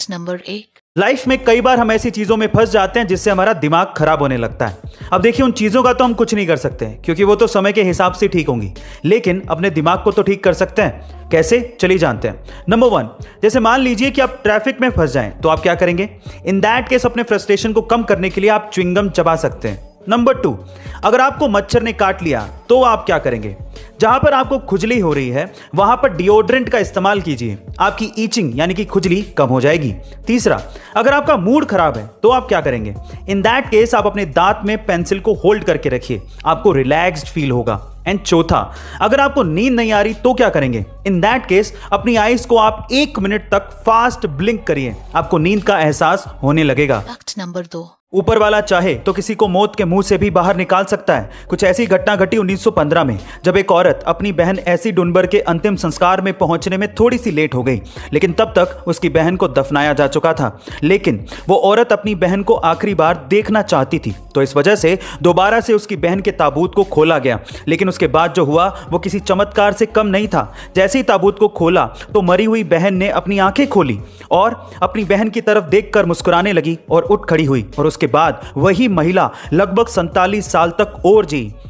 Number 1। Life में कई बार हम ऐसी चीजों में फंस जाते हैं जिससे हमारा दिमाग खराब होने लगता है। अब देखिए, उन चीजों का तो हम कुछ नहीं कर सकते क्योंकि वो तो समय के हिसाब से ठीक होंगी, लेकिन अपने दिमाग को तो ठीक कर सकते हैं। कैसे, चलिए जानते हैं। नंबर 1, जैसे मान लीजिए कि आप ट्रैफिक में फंस जाएं, तो आप क्या करेंगे? इन दैट केस अपने फ्रस्ट्रेशन को कम करने के लिए आप च्युइंगम चबा सकते हैं। नंबर 2, अगर आपको मच्छर ने काट लिया तो आप क्या करेंगे? जहां पर आपको खुजली हो रही है वहां पर डिओड्रेंट का इस्तेमाल कीजिए, आपकी ईचिंग यानी कि खुजली कम हो जाएगी। तीसरा, अगर आपका मूड खराब है तो आप क्या करेंगे? इन दैट केस आप अपने दांत में पेंसिल को होल्ड करके रखिए, आपको रिलैक्स्ड फील होगा। एंड चौथा, अगर आपको नींद नहीं आ रही तो क्या करेंगे? इन दैट केस अपनी आईज को आप 1 मिनट तक फास्ट ब्लिंक करिए, आपको नींद का एहसास होने लगेगा। Fact number 2। ऊपर वाला चाहे तो किसी को मौत के मुंह से भी बाहर निकाल सकता है। कुछ ऐसी घटना घटी 1915 में, जब एक औरत अपनी बहन ऐसी डुनबर के अंतिम संस्कार में पहुंचने में थोड़ी सी लेट हो गई, लेकिन तब तक उसकी बहन को दफनाया जा चुका था। लेकिन वो औरत अपनी बहन को आखिरी बार देखना चाहती थी, तो इस वजह से दोबारा से उसकी बहन के ताबूत को खोला गया। लेकिन उसके बाद जो हुआ वो किसी चमत्कार से कम नहीं था। जैसे ही ताबूत को खोला तो मरी हुई बहन ने अपनी आंखें खोली और अपनी बहन की तरफ देखकर मुस्कुराने लगी और उठ खड़ी हुई, और उसके बाद वही महिला लगभग 47 साल तक और जी।